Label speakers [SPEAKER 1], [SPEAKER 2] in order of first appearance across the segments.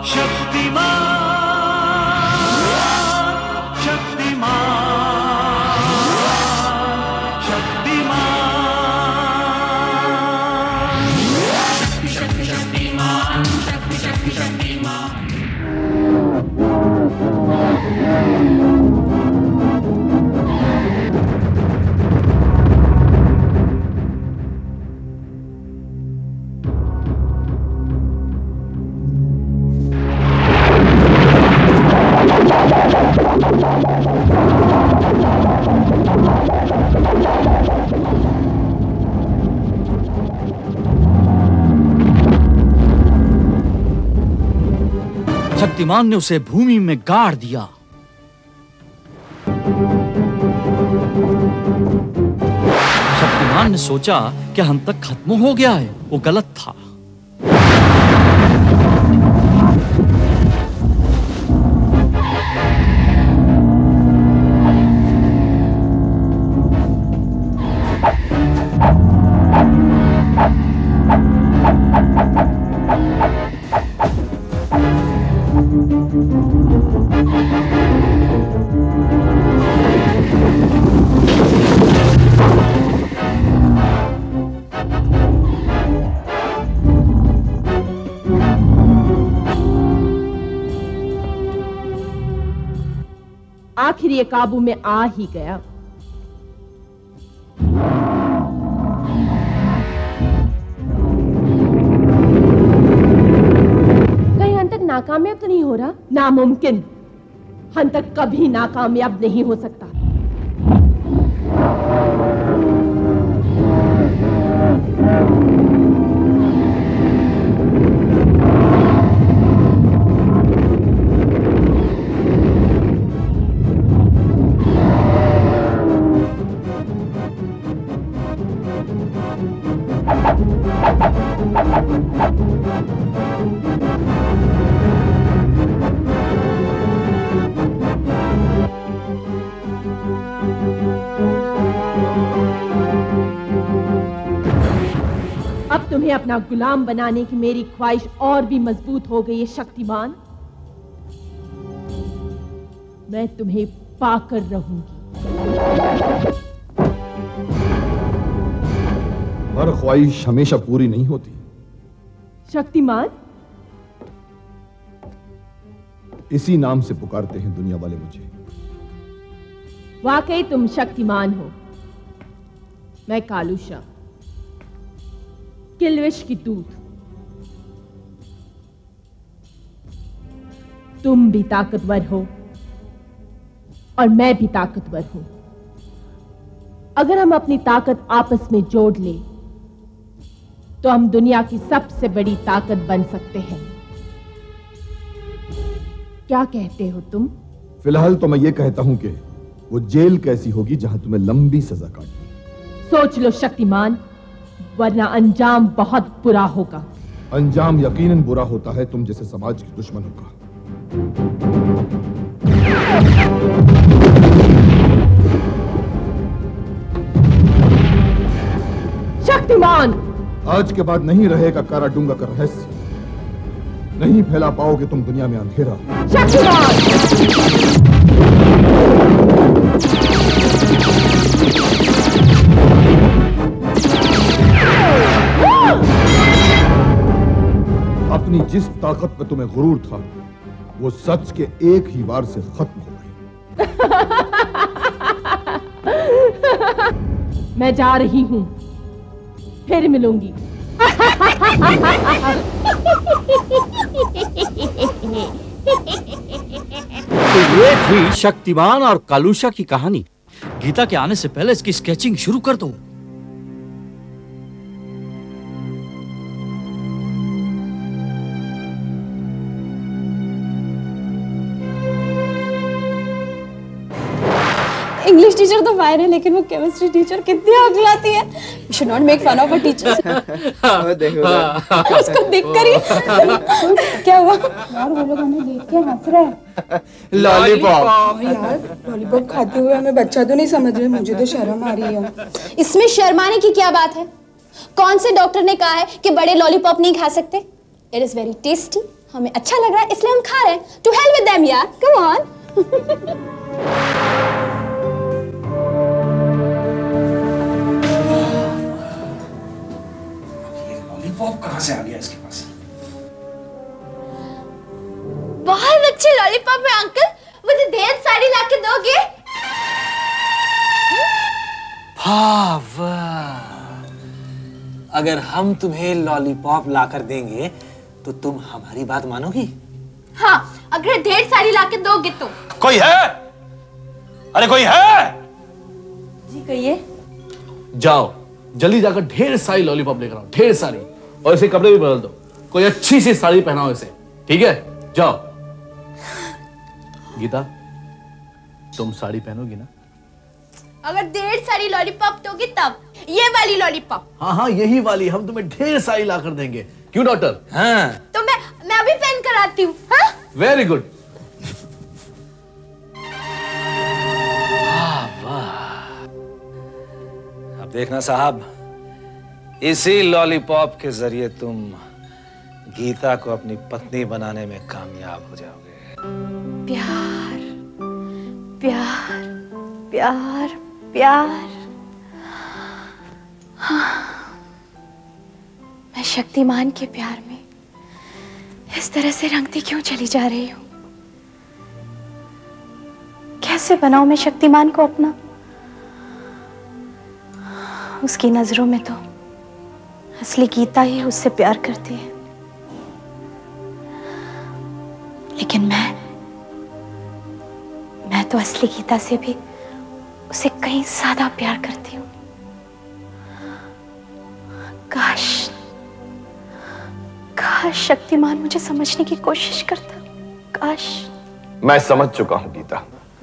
[SPEAKER 1] शक्तिमान ने उसे भूमि में गाड़ दिया। शक्तिमान ने सोचा कि हम तक खत्म हो गया है। वो गलत था।
[SPEAKER 2] आखिर ये काबू में आ ही गया। कहीं हंतक नाकामयाब तो नहीं हो रहा? नामुमकिन। हंतक कभी नाकामयाब नहीं हो सकता। अब तुम्हें अपना गुलाम बनाने की मेरी ख्वाहिश और भी मजबूत हो गई है शक्तिमान। मैं तुम्हें पाकर रहूंगी।
[SPEAKER 3] हर ख्वाहिश हमेशा पूरी नहीं होती
[SPEAKER 2] शक्तिमान।
[SPEAKER 3] इसी नाम से पुकारते हैं दुनिया वाले मुझे।
[SPEAKER 2] वाकई तुम शक्तिमान हो। मैं कालूशा, किल्विश की दूत। तुम भी ताकतवर हो और मैं भी ताकतवर हूं। अगर हम अपनी ताकत आपस में जोड़ लें तो हम दुनिया की सबसे बड़ी ताकत बन सकते हैं। क्या कहते हो तुम?
[SPEAKER 3] फिलहाल तो मैं ये कहता हूं कि वो जेल कैसी होगी जहां तुम्हें लंबी सजा काटनी।
[SPEAKER 2] सोच लो शक्तिमान, वरना अंजाम बहुत बुरा होगा।
[SPEAKER 3] अंजाम यकीनन बुरा होता है तुम जैसे समाज के दुश्मनों का।
[SPEAKER 2] शक्तिमान,
[SPEAKER 3] आज के बाद नहीं रहेगा काराडूंगा का रहस्य। नहीं फैला पाओगे तुम दुनिया में अंधेरा।
[SPEAKER 2] शक्तिमान!
[SPEAKER 3] अपनी जिस ताकत पे तुम्हें गुरूर था वो सच के एक ही वार से खत्म हो गई।
[SPEAKER 2] मैं जा रही हूं, फिर मिलूंगी।
[SPEAKER 1] तो ये थी शक्तिमान और कालूशा की कहानी। गीता के आने से पहले इसकी स्केचिंग शुरू कर दो।
[SPEAKER 4] इंग्लिश टीचर तो फायर है, लेकिन वो केमिस्ट्री टीचर कितनी अगलाती है। You should not make fun of a teacher. उसको देखकर ही क्या हुआ?
[SPEAKER 5] यार वो लोग हमें देख के हंस रहे हैं।
[SPEAKER 6] लॉलीपॉप।
[SPEAKER 5] यार लॉलीपॉप खाते हुए हमें बच्चा तो नहीं समझ रहे, मुझे तो शर्म आ रही है।
[SPEAKER 4] इसमें शर्माने की क्या बात है? कौन से डॉक्टर ने कहा है कि बड़े लॉलीपॉप नहीं खा सकते? It is very tasty हमें अच्छा लग रहा है इसलिए हम खा रहे हैं। टू हेल विद देम यार, कम ऑन।
[SPEAKER 6] ये लॉलीपॉप कहाँ से आ गया इसके पास?
[SPEAKER 4] बहुत अच्छे लॉलीपॉप है अंकल, मुझे ढेर सारी लाके दोगे?
[SPEAKER 6] वाह, अगर हम तुम्हें लॉलीपॉप लाकर देंगे तो तुम हमारी बात मानोगी?
[SPEAKER 4] हाँ, अगर ढेर सारी लाके दोगे तो।
[SPEAKER 6] कोई है? अरे कोई है?
[SPEAKER 4] जी कहिए।
[SPEAKER 7] जाओ जल्दी जाकर ढेर सारी लॉलीपॉप लेकर आओ, ढेर सारी, और इसे कपड़े भी बदल दो, कोई अच्छी सी साड़ी पहनाओ इसे, ठीक है? जाओ। गीता, तुम साड़ी पहनोगी ना?
[SPEAKER 4] अगर ढेर सारी लॉलीपॉप दोगे तब। ये वाली लॉलीपॉप?
[SPEAKER 7] हाँ हाँ यही वाली, हम तुम्हें ढेर सारी लाकर देंगे। क्यों डॉक्टर?
[SPEAKER 6] हाँ।
[SPEAKER 4] तो मैं अभी पहन कर आती हूँ। हाँ?
[SPEAKER 7] Very good.
[SPEAKER 6] अब देखना साहब, इसी लॉलीपॉप के जरिए तुम गीता को अपनी पत्नी बनाने में कामयाब हो जाओगे।
[SPEAKER 4] प्यार प्यार प्यार प्यार। हाँ, मैं शक्तिमान के प्यार में इस तरह से रंगती क्यों चली जा रही हूँ? कैसे बनाऊं मैं शक्तिमान को अपना? उसकी नजरों में तो असली गीता ही उससे प्यार करती है, लेकिन मैं तो असली गीता से भी उसे कहीं ज्यादा प्यार करती हूँ। काश शक्तिमान मुझे समझने की कोशिश करता। काश।
[SPEAKER 3] मैं समझ चुका हूं गीता।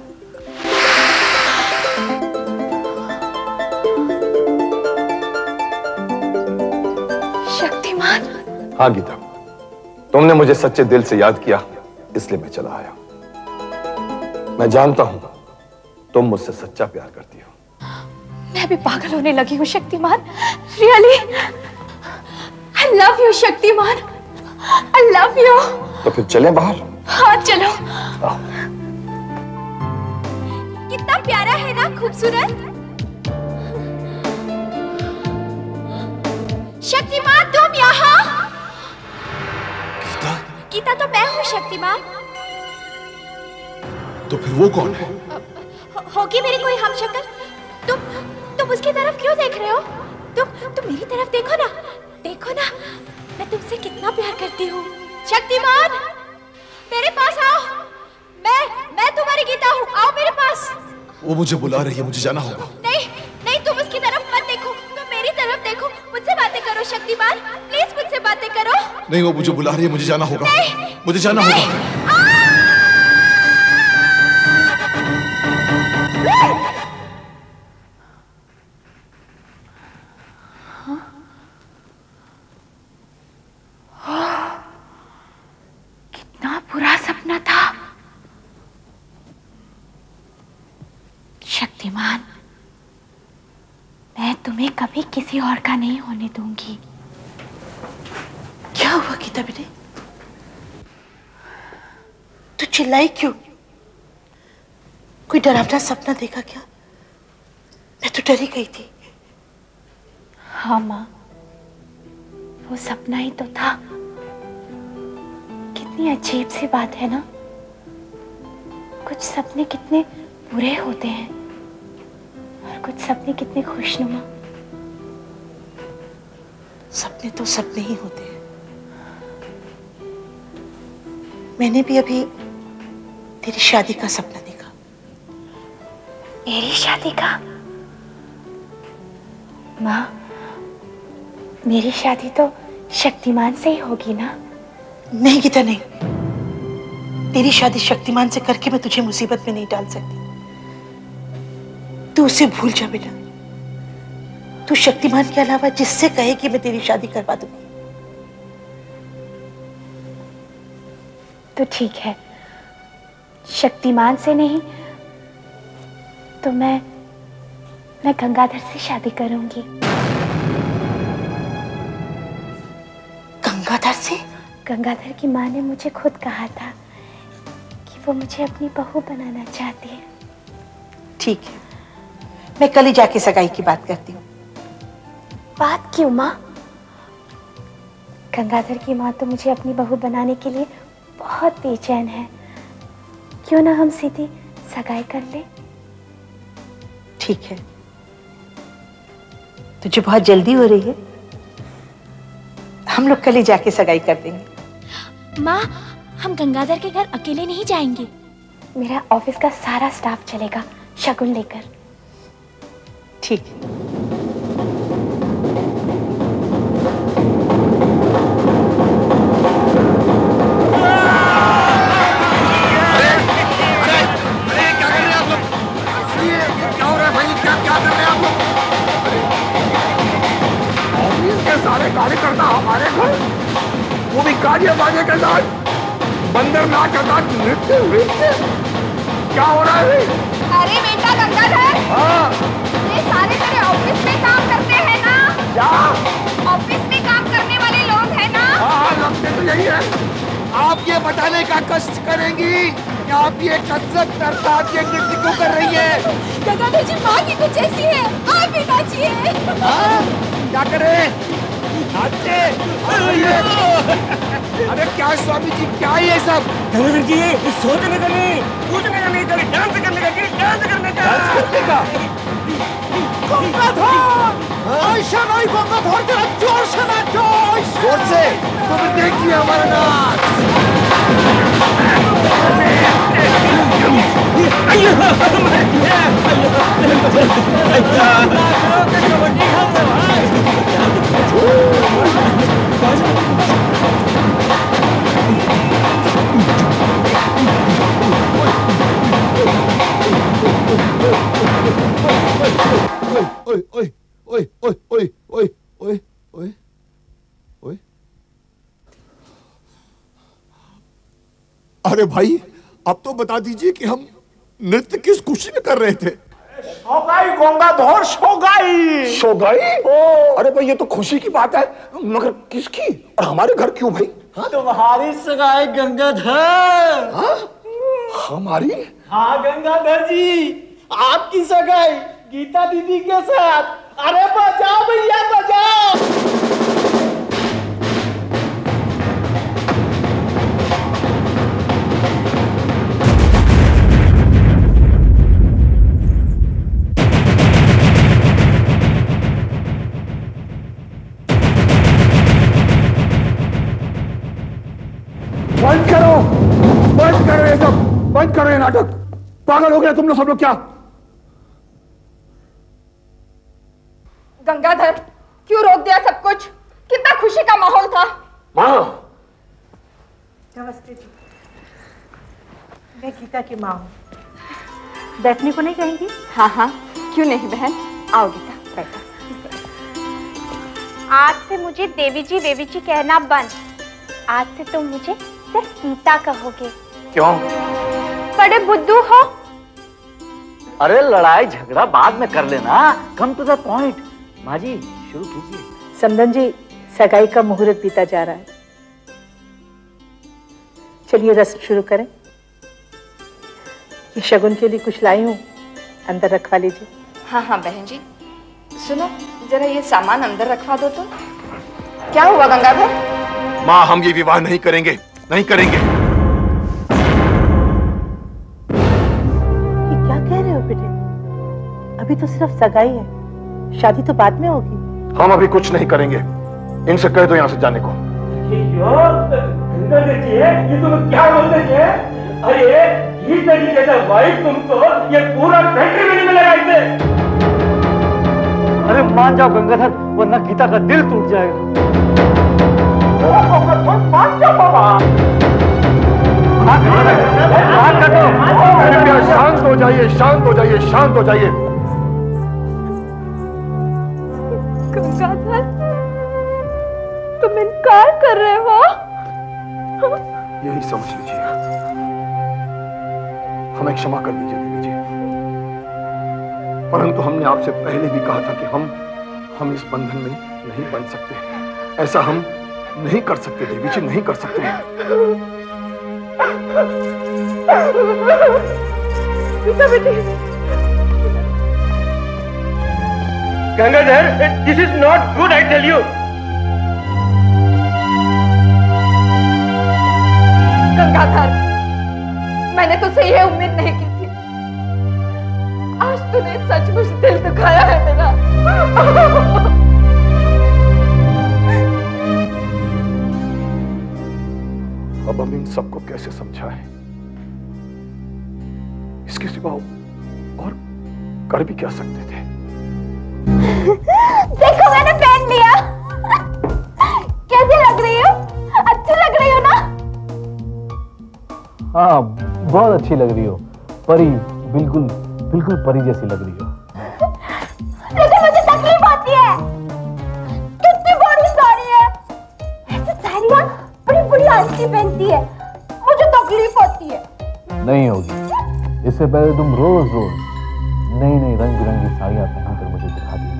[SPEAKER 4] शक्तिमान।
[SPEAKER 3] हाँ गीता, तुमने मुझे सच्चे दिल से याद किया, इसलिए मैं चला आया। मैं जानता हूं तुम मुझसे सच्चा प्यार करती हो।
[SPEAKER 4] मैं भी पागल होने लगी हूँ Shaktimaan. Really I love you Shaktimaan, I love you.
[SPEAKER 3] तो फिर चलें बाहर?
[SPEAKER 4] हाँ चलो। कितना प्यारा है ना, खूबसूरत। शक्तिमान तुम यहाँ? गीता तो मैं हूँ शक्तिमान।
[SPEAKER 3] तो फिर वो कौन है?
[SPEAKER 4] होगी मेरी कोई हमशक्ल। तुम उसकी तरफ क्यों देख रहे हो? तुम मेरी तरफ देखो ना, देखो ना, मैं तुमसे कितना प्यार करती हूँ। शक्तिमान मेरे पास आओ, मैं तुम्हारी गीता हूँ, आओ मेरे पास।
[SPEAKER 3] वो मुझे बुला रही है, मुझे जाना होगा।
[SPEAKER 4] नहीं तुम उसकी तरफ मत देखो, तुम मेरी तरफ देखो। मुझसे बातें करो शक्तिमान, प्लीज मुझसे बातें करो।
[SPEAKER 3] नहीं, वो मुझे बुला रही है, मुझे जाना होगा। मुझे जाना होगा।
[SPEAKER 4] कितना बुरा सपना था। शक्तिमान, मैं तुम्हें कभी किसी और का नहीं होने दूंगी।
[SPEAKER 8] क्या हुआ गीता बेटे? तू चिल्लाई क्यों? कोई डरावना सपना देखा क्या? मैं तो डरी गई थी।
[SPEAKER 4] हाँ माँ, वो सपना ही तो था। कितनी अजीब सी बात है ना, कुछ सपने कितने बुरे होते हैं और कुछ सपने कितने खुशनुमा।
[SPEAKER 8] सपने तो सपने ही होते हैं। मैंने भी अभी तेरी शादी का सपना देखा।
[SPEAKER 4] मेरी शादी का? माँ, मेरी शादी तो शक्तिमान से ही होगी ना?
[SPEAKER 8] नहीं गीता, नहीं। तेरी शादी शक्तिमान से करके मैं तुझे मुसीबत में नहीं डाल सकती। तू उसे भूल जा बेटा। तू शक्तिमान के अलावा जिससे कहे कि मैं तेरी शादी करवा दूंगी।
[SPEAKER 4] तो ठीक है, शक्तिमान से नहीं तो मैं गंगाधर से शादी करूंगी।
[SPEAKER 8] गंगाधर से?
[SPEAKER 4] गंगाधर की माँ ने मुझे खुद कहा था कि वो मुझे अपनी बहू बनाना चाहती है।
[SPEAKER 8] ठीक है, मैं कल ही जाके सगाई की बात करती हूँ।
[SPEAKER 4] बात क्यों माँ? गंगाधर की माँ तो मुझे अपनी बहू बनाने के लिए बहुत बेचैन है। क्यों ना हम सीधी सगाई कर ले?
[SPEAKER 8] ठीक है, तुझे बहुत जल्दी हो रही है, हम लोग कल ही जाके सगाई कर देंगे।
[SPEAKER 4] माँ, हम गंगाधर के घर अकेले नहीं जाएंगे। मेरा ऑफिस का सारा स्टाफ चलेगा शगुन लेकर।
[SPEAKER 8] ठीक है।
[SPEAKER 3] कार्यकर्ता हमारे घर, वो भी गाड़ियां बाजे के साथ, बंदर नाच के साथ नृत्य नृत्य, क्या हो रहा है?
[SPEAKER 4] अरे बेटा गंगाधर,
[SPEAKER 3] हाँ,
[SPEAKER 4] ये सारे तेरे ऑफिस में काम करते हैं ना?
[SPEAKER 3] क्या?
[SPEAKER 4] ऑफिस में काम करने वाले लोग हैं ना?
[SPEAKER 3] हाँ, लगते तो यही है।
[SPEAKER 9] आप ये बताने का कष्ट करेंगी कि आप ये कसरत अर्थात ये नृत्य क्यों कर रही है?
[SPEAKER 4] गंगाधर जी माँ की कुछ ऐसी है, आप भी नाचिए।
[SPEAKER 9] क्या करें? नाचे? अरे क्या स्वामी जी, क्या ये सब?
[SPEAKER 10] गंगाधर जी, सोचने का नहीं, कूदने का नहीं, डांस करने का, डांस करने का।
[SPEAKER 9] डांस करने का?
[SPEAKER 10] गंगाधर, ऐसा नहीं गंगाधर, जरा जोर से नाचो।
[SPEAKER 9] जोर से? तो फिर देखिए हमारा नाच।
[SPEAKER 3] अरे भाई, अब तो बता दीजिए कि हम नृत्य किस खुशी में कर रहे थे?
[SPEAKER 10] शोगाई गंगाधर, शोगाई।
[SPEAKER 3] शोगाई? अरे भाई, ये तो खुशी की बात है, मगर किसकी और हमारे घर क्यों भाई?
[SPEAKER 10] तुम्हारी सगाई गंगाधर।
[SPEAKER 3] हाँ? हमारी?
[SPEAKER 10] हाँ गंगाधर जी, आपकी सगाई गीता दीदी के साथ। अरे बजाओ भैया, बजाओ।
[SPEAKER 3] बंद करो, बंद करो ये सब, बंद करो ये नाटक। पागल हो गया तुम लोग सब लोग क्या?
[SPEAKER 5] गंगाधर, क्यों रोक दिया सब कुछ? कितना खुशी का माहौल था।
[SPEAKER 3] माँ,
[SPEAKER 8] नमस्ते जी, मैं गीता की माँ हूँ। बैठने को नहीं कहेंगी?
[SPEAKER 5] हाँ हाँ, क्यों नहीं बहन, आओ गीता बैठो।
[SPEAKER 4] आज से मुझे देवी जी कहना बंद। आज से तुम मुझे सिर्फ गीता कहोगे।
[SPEAKER 3] क्यों?
[SPEAKER 4] बड़े बुद्धू हो।
[SPEAKER 1] अरे लड़ाई झगड़ा बाद में कर लेना, कम टू द पॉइंट। माँ जी शुरू कीजिए।
[SPEAKER 8] समदन जी, सगाई का मुहूर्त बीता जा रहा है, चलिए रस्म शुरू करें। ये शगुन के लिए कुछ लाई हूँ, अंदर रखवा लीजिए।
[SPEAKER 5] हाँ हाँ बहन जी, सुनो जरा ये सामान अंदर रखवा दो तो। क्या हुआ गंगाधर?
[SPEAKER 3] माँ, हम ये विवाह नहीं करेंगे, नहीं करेंगे।
[SPEAKER 8] ये क्या कह रहे हो बेटे? अभी तो सिर्फ सगाई है, शादी तो बाद में होगी।
[SPEAKER 3] हम अभी कुछ नहीं करेंगे, इनसे कह दो यहाँ से जाने को।
[SPEAKER 10] गंगाधर जी, ये तुम क्या बोलते थे? अरे गीता जी जैसा वाइफ तुमको ये पूरा कंट्री में नहीं लगाई थे।
[SPEAKER 1] अरे मान जाओ गंगाधर, वरना गीता का दिल टूट जाएगा।
[SPEAKER 10] मान जाओ बाबा।
[SPEAKER 3] शांत हो जाइए, शांत हो जाइए, शांत हो जाइए।
[SPEAKER 2] गंगाधर, तुम इनकार कर रहे हो?
[SPEAKER 3] यही समझ लीजिए, हमें क्षमा कर दीजिए देवी जी, परंतु हमने आपसे पहले भी कहा था कि हम इस बंधन में नहीं बन सकते। ऐसा हम नहीं कर सकते देवी जी, नहीं कर सकते।
[SPEAKER 2] गीता बेटी,
[SPEAKER 10] Gangadhar, this is not good, I tell you.
[SPEAKER 5] Gangadhar, मैंने तुझसे यह उम्मीद नहीं की थी। आज तूने सचमुच दिल दुखाया है मेरा।
[SPEAKER 3] अब हम इन सबको कैसे समझाएं? इसके सिवा और कर भी क्या सकते थे?
[SPEAKER 4] देखो मैंने पहन लिया। कैसी लग रही हो? अच्छी लग रही हो ना?
[SPEAKER 7] हाँ, बहुत अच्छी लग रही हो। परी, बिल्कुल बिल्कुल परी जैसी लग रही हो।
[SPEAKER 4] लेकिन मुझे तकलीफ होती है। कितनी बड़ी साड़ी है। ऐसी साड़ियाँ बड़ी बड़ी आंटी पहनती है, मुझे तकलीफ होती है।
[SPEAKER 7] नहीं होगी। इससे पहले तुम रोज रोज नई नई रंग बिरंगी साड़ियां पहनकर मुझे दिखा दी।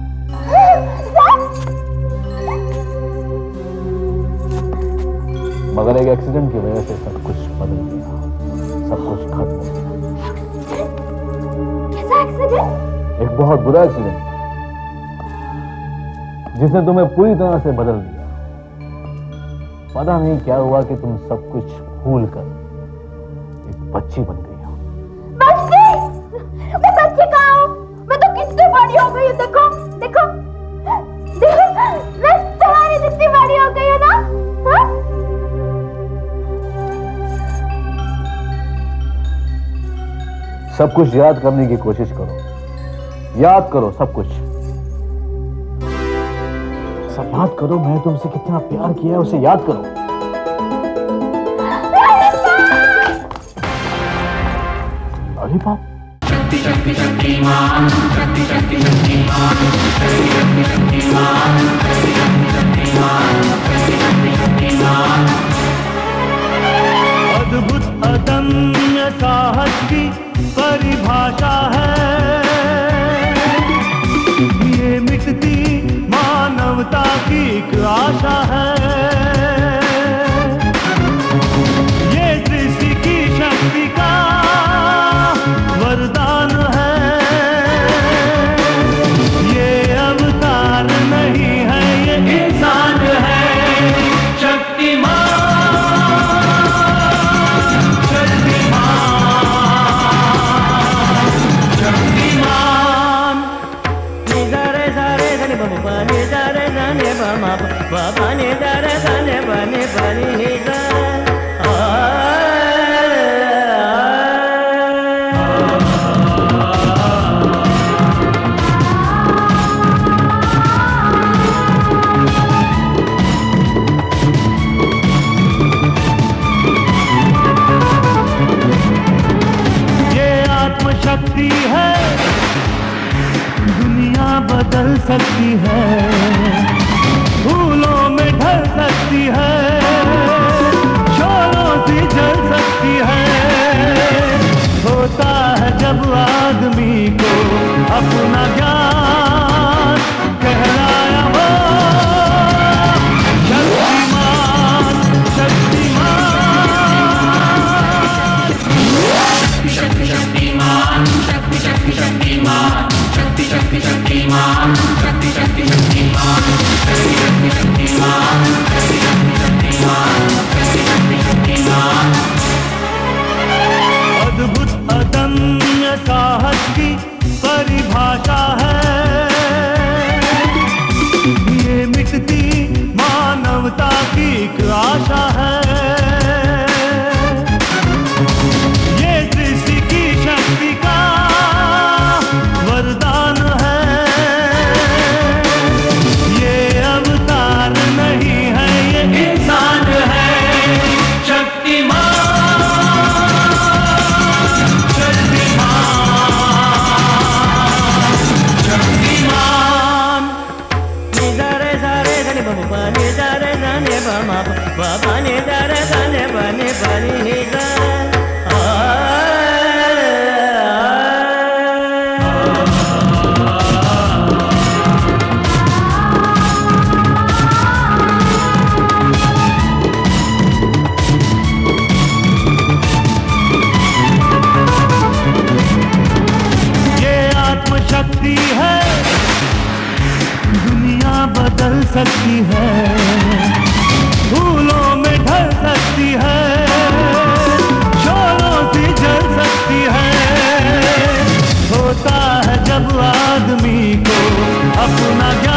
[SPEAKER 7] मगर एक एक्सीडेंट की वजह से सब कुछ बदल गया, सब कुछ खत्म हो गया।
[SPEAKER 4] कैसा एक्सीडेंट?
[SPEAKER 7] एक बहुत बुरा एक्सीडेंट जिसने तुम्हें पूरी तरह से बदल दिया। पता नहीं क्या हुआ कि तुम सब कुछ भूलकर एक बच्ची बन गई हो।
[SPEAKER 4] बच्ची? मैं बच्ची कहाँ हूँ? मैं तो कितनी बड़ी हो गई हूँ, देखो देखो देखो, मैं तुम्हारी जितनी बड़ी हो गई हूँ ना। हाँ?
[SPEAKER 7] सब कुछ याद करने की कोशिश करो, याद करो सब कुछ। सब याद करो, मैं तुमसे कितना प्यार किया है उसे याद करो। लॉलीपॉप?
[SPEAKER 11] शक्ति शक्ति शक्तिमान, शक्ति शक्ति शक्तिमान, शक्ति शक्ति शक्तिमान, शक्ति शक्ति शक्तिमान, शक्ति शक्ति शक्तिमान।
[SPEAKER 12] अद्भुत अदम्य साहस की परिभाषा है ये, मिटती मानवता की एक आशा है। ये सृष्टि की शक्ति का वरदान है। ये अवतार नहीं है, ये इंसान है। शक्तिमान, शक्ति है, दुनिया बदल सकती है, फूलों में ढल सकती है, शोरों से जल सकती है। होता है जब आदमी को अपना ज्ञान कहलाया हो। शक्तिमान, शक्तिमान, शक्ति शक्तिमान, शक्ति शक्ति शक्तिमान, शक्ति शक्ति शक्तिमान, शक्ति शक्ति शक्तिमान, शक्ति शक्ति शक्तिमान, शक्ति शक्ति शक्तिमान।
[SPEAKER 13] चल सकती है, फूलों में ढल सकती है, शोलों से जल सकती है। होता है जब आदमी को अपना ज्ञान